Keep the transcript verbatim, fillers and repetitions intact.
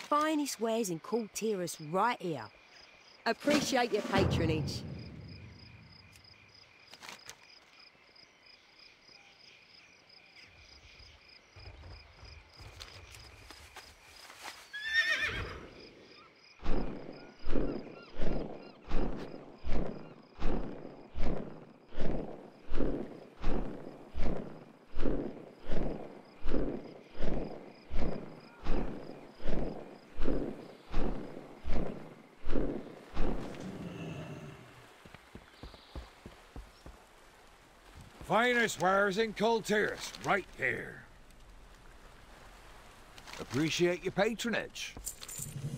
finest wares in cool Tiras right here. Appreciate your patronage. Finest wares in Cold Tiras, right here. Appreciate your patronage.